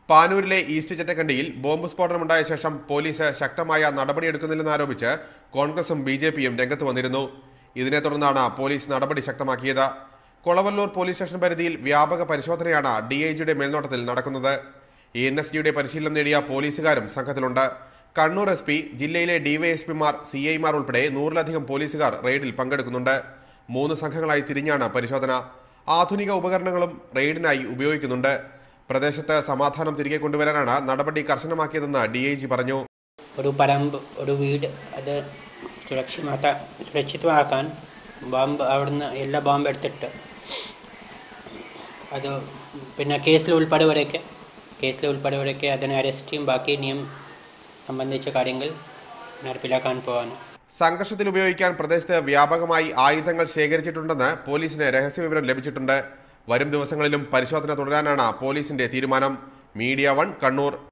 പാനൂരിലെ east ചെറ്റക്കണ്ടിയിൽ bomb സ്ഫോടനമുണ്ടായ ശേഷം police ശക്തമായ നടപടിയെടുക്കുന്നില്ലെന്നാരോപിച്ച് കോൺഗ്രസും ബിജെപിയും രംഗത്ത് വന്നിരുന്നു. ഇതിനെ തുടർന്നാണ് പോലീസ് നടപടി ശക്തമാക്കിയത്. കൊളവല്ലൂർ പോലീസ് സ്റ്റേഷൻ പരിധിയിൽ വ്യാപക പരിശോധനയാണ് ഡിഐജിയുടെ മേൽനോട്ടത്തിൽ നടക്കുന്നത്. എൻഎസ്ജിയുടെ പരിശീലനം നേടിയ പോലീസുകാരും സംഘത്തിലുണ്ട്. കണ്ണൂർ എസ് പി, ജില്ലയിലെ ഡിവൈഎസ്പിമാർ, സിഐമാർ ഉൾപ്പെടെ 100-ലധികം പോലീസുകാർ റെയ്ഡിൽ പങ്കെടുക്കുന്നുണ്ട്. 3 സംഘങ്ങളായി തിരിഞ്ഞാണ് പരിശോധന. ആധുനിക ഉപകരണങ്ങളും റെയ്ഡിനായി ഉപയോഗിക്കുന്നുണ്ട്. പ്രദേശത്ത് സമാധാനം തിരികെ കൊണ്ടുവരാനാണ് നടപടി കർശനമാക്കിയതെന്ന് ഡിഐജി പറഞ്ഞു. ഒരു പറമ്പ്, ഒരു വീട് അത് സുരക്ഷിതമാക്കാൻ ബോംബ് അവിടുന്ന് എല്ലാ ബോംബ് എടുത്തിട്ട് അത് പിന്നെ കേസിൽ ഉൾപ്പെടെവരൊക്കെ അതിനെ അറസ്റ്റ് ചെയ്യും. ബാക്കി നിയമം സംബന്ധിച്ച കാര്യങ്ങൾ നടപ്പിലാക്കാൻ പോവാണ്. സംഘർഷത്തിൽ ഉപയോഗിക്കാൻ പ്രദേശത്ത് വ്യാപകമായി ആയുധങ്ങൾ ശേഖരിച്ചിട്ടുണ്ടെന്ന് പോലീസിന് രഹസ്യവിവരം ലഭിച്ചിട്ടുണ്ട്. വരും ദിവസങ്ങളിലും പരിശോധന തുടരാനാണ് പോലീസിന്റെ തീരുമാനം. മീഡിയ 1 കണ്ണൂർ.